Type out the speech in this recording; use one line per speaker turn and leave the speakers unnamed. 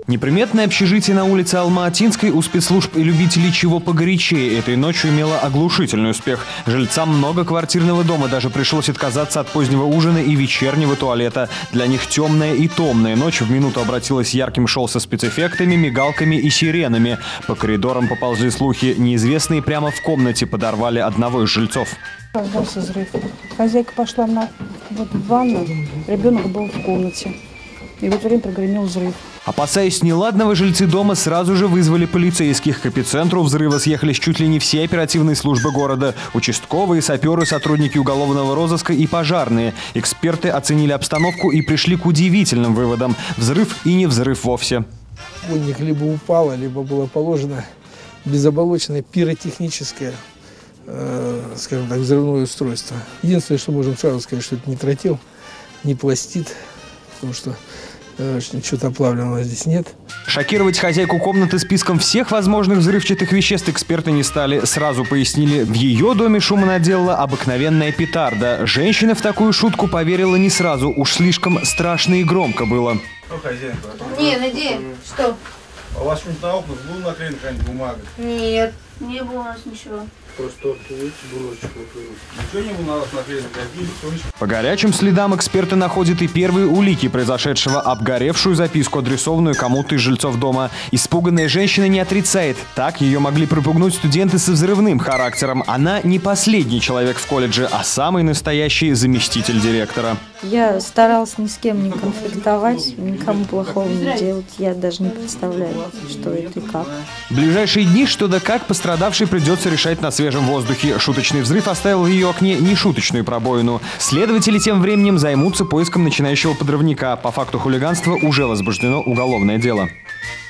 Неприметное общежитие на улице Алма-Атинской у спецслужб и любителей чего погорячее этой ночью имело оглушительный успех. Жильцам многоквартирного дома даже пришлось отказаться от позднего ужина и вечернего туалета. Для них темная и томная ночь в минуту обратилась ярким шоу со спецэффектами, мигалками и сиренами. По коридорам поползли слухи. Неизвестные прямо в комнате подорвали одного из жильцов.
Раздался взрыв. Хозяйка пошла в ванну, ребенок был в комнате. И в это время прогремел взрыв.
Опасаясь неладного, жильцы дома сразу же вызвали полицейских. К эпицентру взрыва съехались чуть ли не все оперативные службы города. Участковые, саперы, сотрудники уголовного розыска и пожарные. Эксперты оценили обстановку и пришли к удивительным выводам. Взрыв и не взрыв вовсе.
Водник либо упало, либо было положено безоболочное пиротехническое, скажем так, взрывное устройство. Единственное, что можем сразу сказать, что это не тротил, не пластид, потому что ничего оплавленного здесь нет.
Шокировать хозяйку комнаты списком всех возможных взрывчатых веществ эксперты не стали. Сразу пояснили, в ее доме шума наделала обыкновенная петарда. Женщина в такую шутку поверила не сразу, уж слишком страшно и громко было.
Что, хозяйка?
Не, надеюсь, что?
А у вас что-нибудь на окнах была наклеена какая-нибудь бумага?
Нет, не было у нас ничего.
Просто видите, булочку. Ничего не было на вас наклеено? Какие листочки?
По горячим следам эксперты находят и первые улики произошедшего: обгоревшую записку, адресованную кому-то из жильцов дома. Испуганная женщина не отрицает. Так ее могли пропугнуть студенты со взрывным характером. Она не последний человек в колледже, а самый настоящий заместитель директора.
Я старалась ни с кем не конфликтовать, никому плохого не делать. Я даже не представляю, что это и как.
В ближайшие дни что да как пострадавшей придется решать на свежем воздухе. Шуточный взрыв оставил в ее окне нешуточную пробоину. Следователи тем временем займутся поиском начинающего подрывника. По факту хулиганства уже возбуждено уголовное дело.